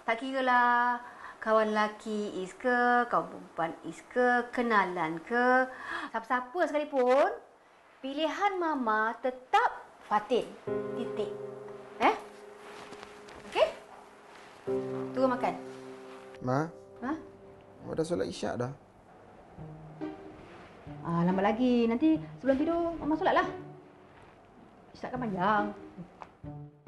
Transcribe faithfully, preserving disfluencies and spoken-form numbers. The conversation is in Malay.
Tak kiralah kawan lelaki Is ke, kawan perempuan Is ke, kenalan ke, siapa-siapa sekalipun, pilihan Mama tetap Fatin. Titik. Eh? Okey? Turun makan. Ma? Ha? Mama dah solat isyak dah. Ah, lambat lagi. Nanti sebelum tidur, Mama solatlah. Isyak kan panjang.